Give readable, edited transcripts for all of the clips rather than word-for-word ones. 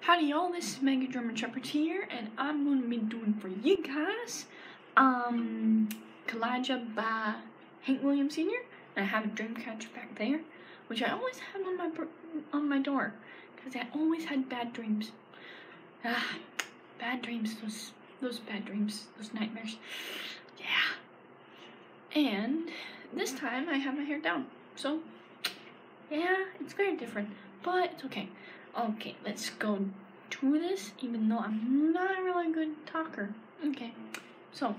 Howdy y'all, this is Mega German Shepherd here, and I'm going to be doing for you guys, Kaw-Liga by Hank Williams Sr. And I have a dream catcher back there, which I always had on my door, because I always had bad dreams. Bad dreams, those bad dreams, those nightmares. Yeah. And this time I have my hair down, so yeah, it's very different, but it's okay. Okay, let's go to this, even though I'm not a really good talker. Okay, so.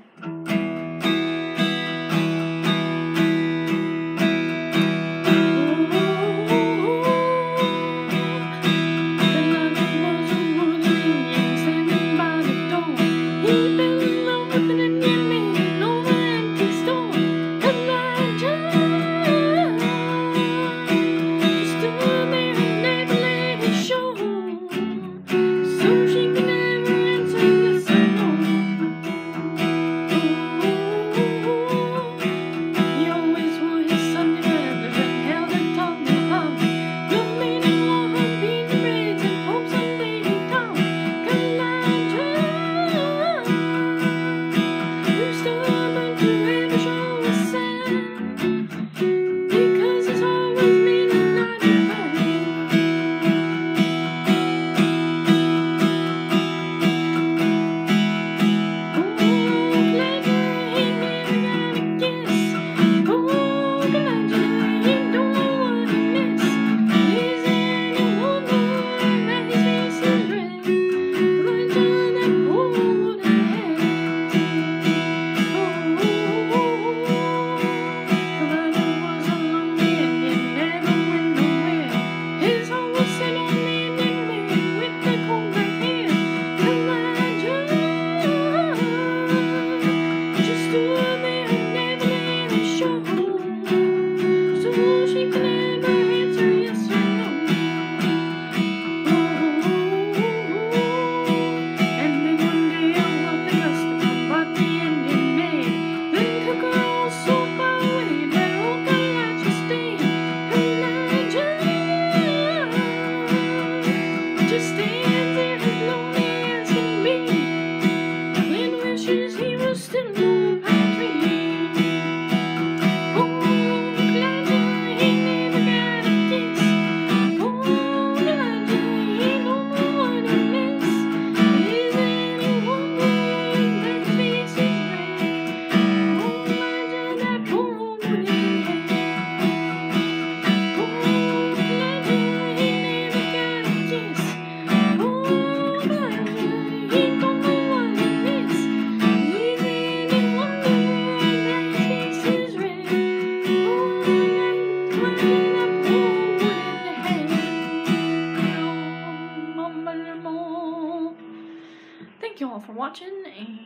Thank you all for watching,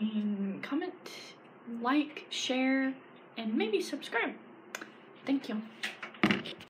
and comment, like, share, and maybe subscribe. Thank you.